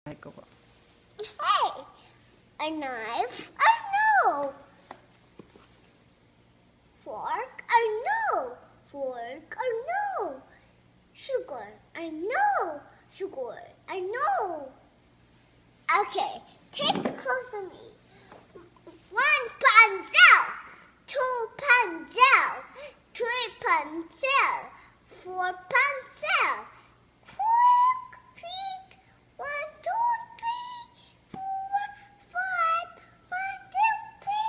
할까봐. Hey, a knife? I know. Fork? I know. Fork? I know. Sugar? I know. Sugar? I know. Okay, take a close on me. 1 pencil, 2 pencil, 3 pencil, 4 pencil. Fork, pick. 1, 2, 3, 4, 5. 1, 2, 3.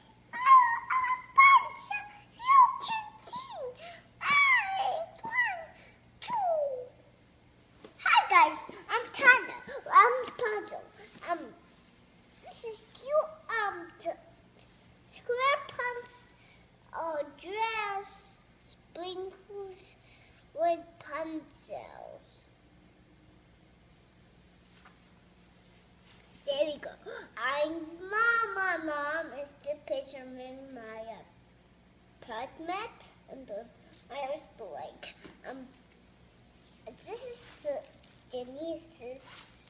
Pencil. You can sing. 1, 2. Hi guys, I'm Tana. I'm Puzzle. This is cute. Square pants, dress, sprinkles with pencil. There we go. My mom is the picture in my apartment, and I was like, this is the Denise's.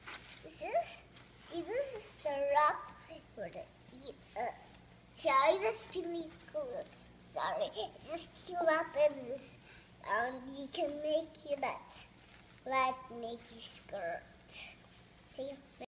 This is the wrap for the. Sorry, this really good. Sorry, just cute up in this. You can make you that make you skirt. Okay.